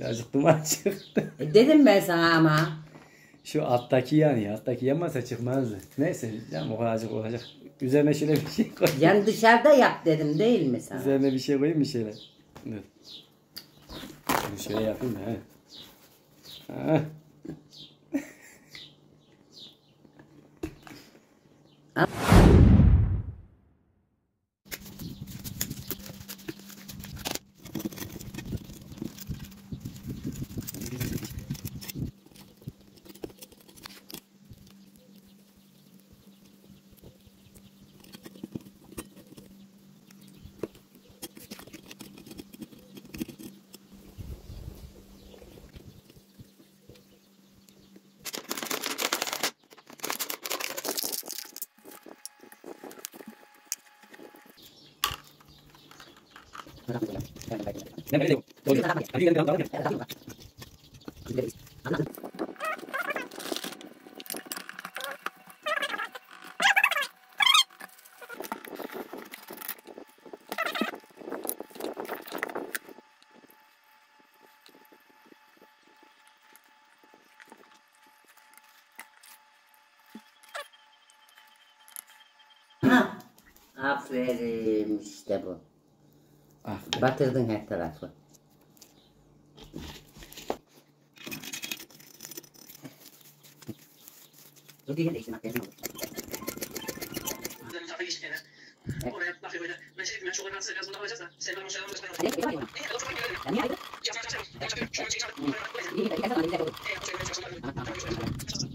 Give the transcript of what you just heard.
Birazcık duman çıktı. Dedim ben sana ama. Şu alttaki yani. Alttaki yanmasa çıkmazdı. Neyse canım olacak. Üzerine şöyle bir şey koy. Yani dışarıda yap dedim değil mi sana? Üzerine bir şey koyayım bir şeyler. Dur. Bunu şöyle yapayım da. Ha. Ha. Aferin işte bu. Aferin. Batırdın her tarafı. Bu değil işte makyajın olur. Oraya bakıyor böyle. Ben şey dedim, ben çok rahatsız biraz bundan alacağız da. Sen bana o şeyden alacağız ben alacağım. Ne kadar çok gelelim. Şunu çekeceğim.